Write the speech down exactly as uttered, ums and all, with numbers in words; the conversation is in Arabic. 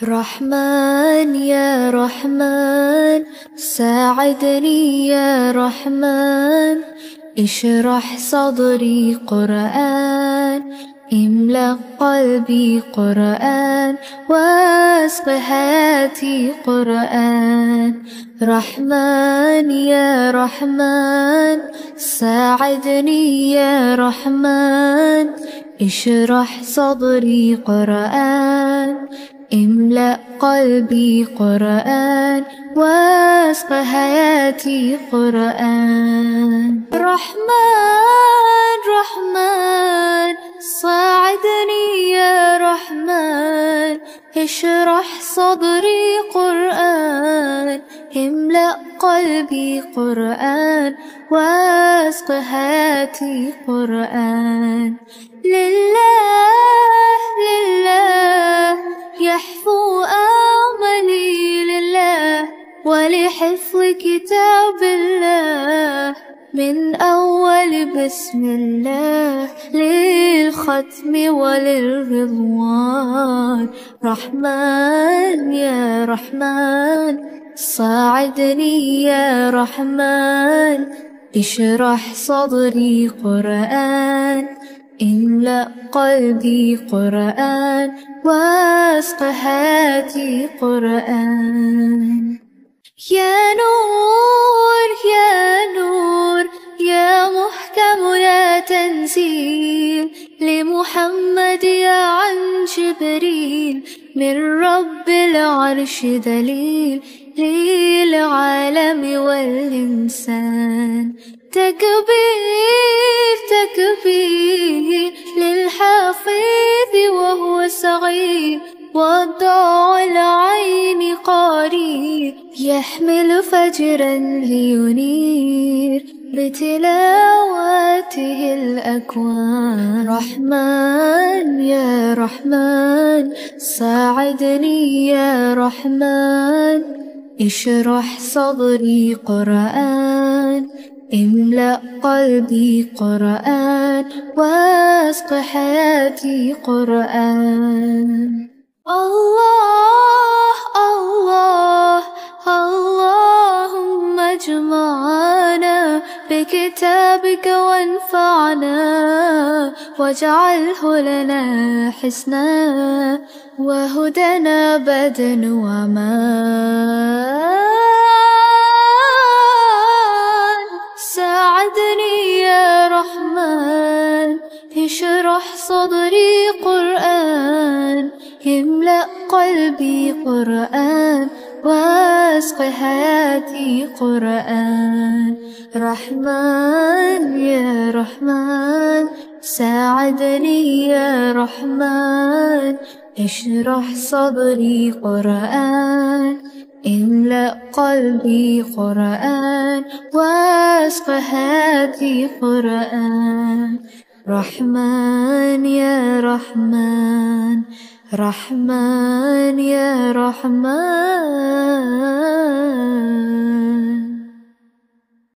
رحمن يا رحمن ساعدني يا رحمن، اشرح صدري قرآن، املأ قلبي قرآن، واسق حياتي قرآن. رحمن يا رحمن ساعدني يا رحمن، اشرح صدري قرآن، املأ قلبي قرآن، واسق حياتي قرآن. رحمن رحمن ساعدني يا رحمن، اشرح صدري قرآن، املأ قلبي قرآن، واسق حياتي قرآن. لله لله يحفو آملي لله، ولحفظ كتاب الله من أول بسم الله للختم وللرضوان. رحمن يا رحمن ساعدني يا رحمن، اشرح صدري قرآن، املأ قلبي قرآن، واسق حياتي قرآن. يا نور يا نور يا محكم يا تنزيل، لمحمد يا عن جبريل، من رب العرش دليل للعالم والإنسان. تكبير تكبير للحافظ وهو صغير، والضاع العين قرير، يحمل فجرا لينير بتلاوته الأكوان. رحمن يا رحمن ساعدني يا رحمن، اشرح صدري قرآن، املأ قلبي قرآن، واسق حياتي قرآن. الله الله اللهم اجمعنا بكتابك وانفعنا، واجعله لنا حسنا وهدنا بدن ومان. ساعدني يا رحمن اشرح صدري قرآن، املأ قلبي قرآن، واسق حياتي قرآن. رحمن يا رحمن ساعدني يا رحمن، اشرح صدري قرآن، املأ قلبي قرآن، واسق حياتي قرآن. رحمن يا رحمن رحمن يا رحمن.